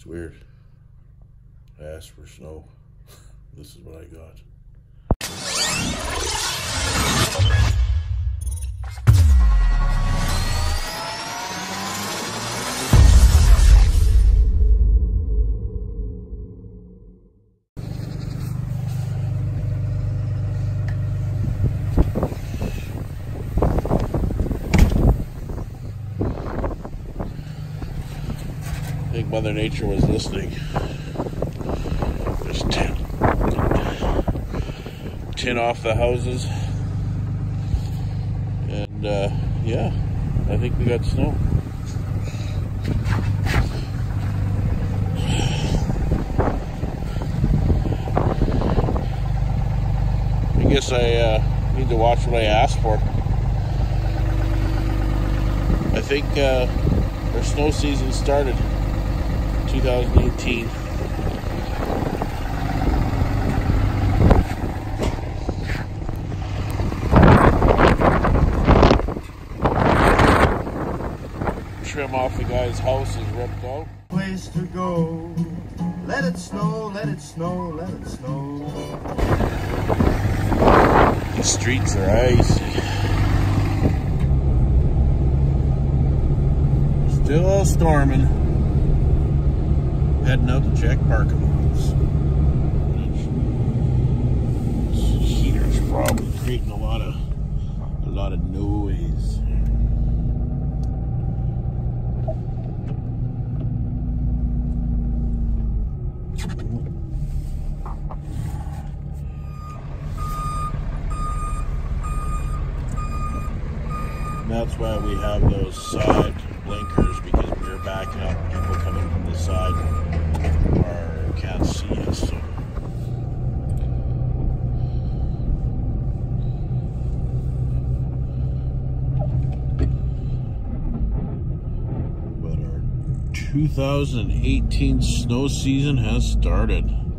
It's weird. I asked for snow. This is what I got. I think Mother Nature was listening. Just tin off the houses. And yeah, I think we got snow. I guess I need to watch what I asked for. I think our snow season started 2018. Trim off the guy's house is ripped out. Place to go. Let it snow, let it snow, let it snow. The streets are icy. Still storming. Heading out to check parking lots. This heater's probably creating a lot of noise. And that's why we have those side blinkers, because we are backing up. People coming from the side can't see us. So. But our 2018 snow season has started.